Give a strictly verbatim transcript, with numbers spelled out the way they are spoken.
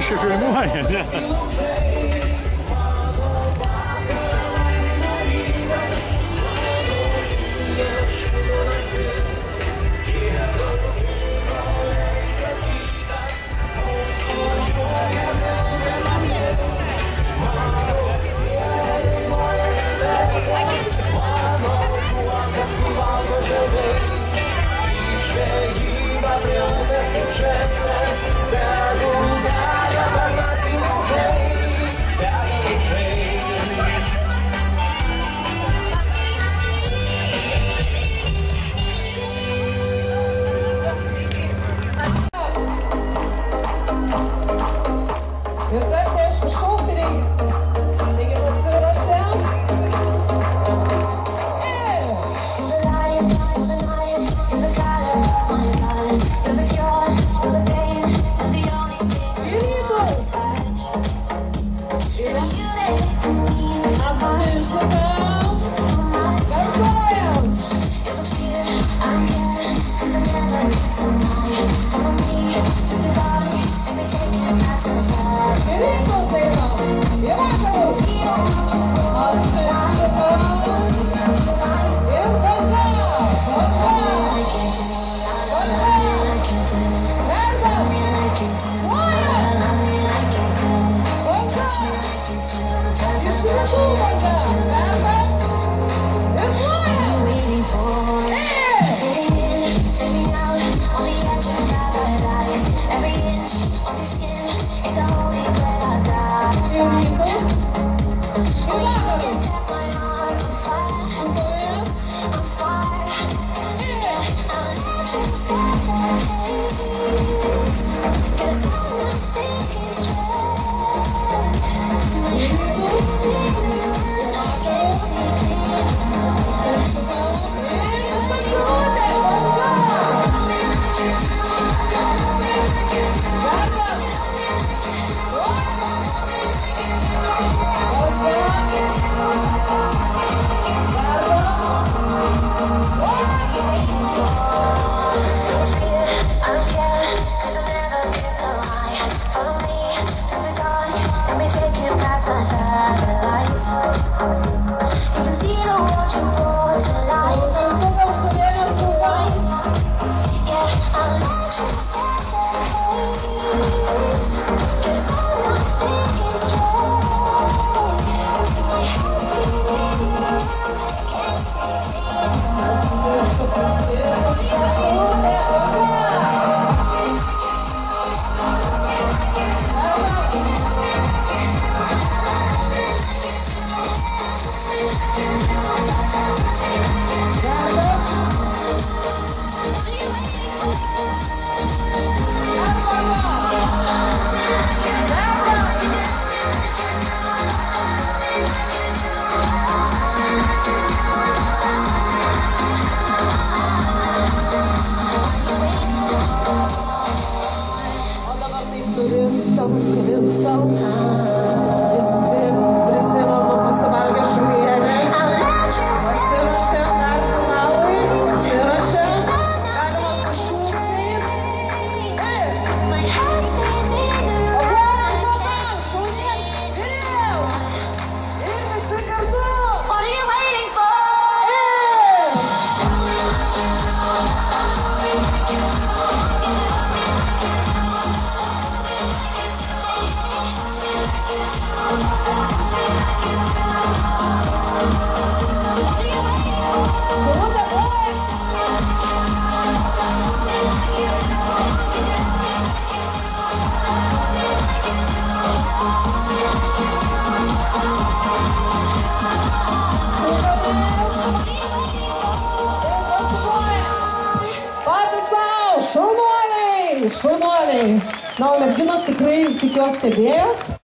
biškai filmuoja, ne? Ir garsiai aišku šaukti reikia. Taigi pasiruošiam. Ir rytus. Ir apsišukam. Kartuojam. Ir rytus einam. Į vakarus. Apsišukam. Ir banga. Banga. Banga. Verkam. Plojam. Banga. Iš visų banga. Verkam. Ir plojam. Rimstam, rimstam. Visi prisimam, prisivalgę žuvienės. Pasiruošėm dar finalui. Pasiruošėm. Galima su šūksniais. Paplojam, paplojam, šūksniais. Ir vėl. Ir visi kartu. Šaunuoliai! Na, o merginos tikrai tikiuosi stebėjo.